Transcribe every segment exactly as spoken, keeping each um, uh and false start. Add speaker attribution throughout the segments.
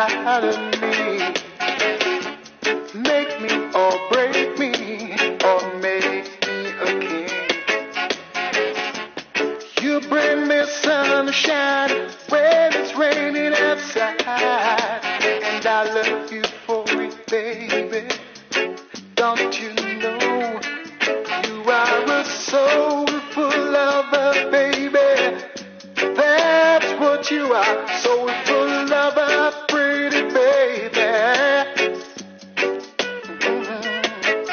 Speaker 1: inside of me. Make me or break me, or make me a king. You bring me sunshine when it's raining outside, and I love you for it, baby. Don't you know you are a soulful lover, baby? That's what you are, soulful lover, pretty baby.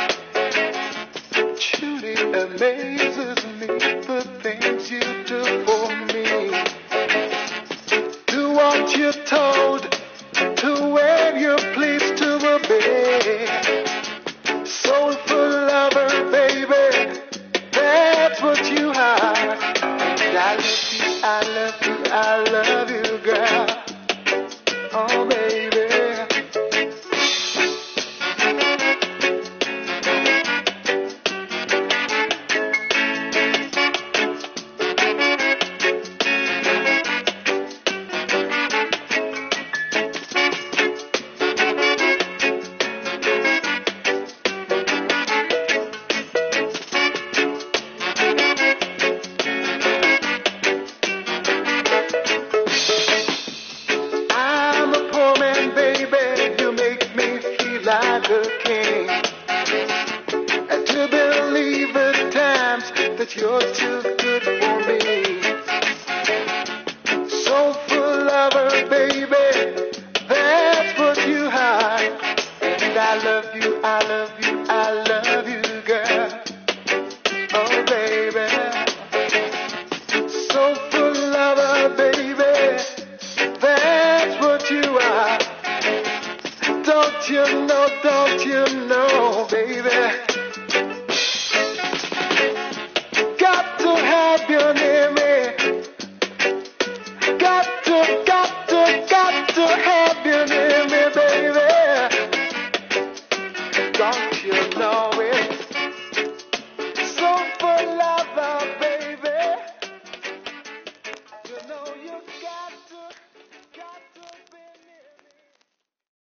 Speaker 1: Mm-hmm. Truly amazes me the things you do for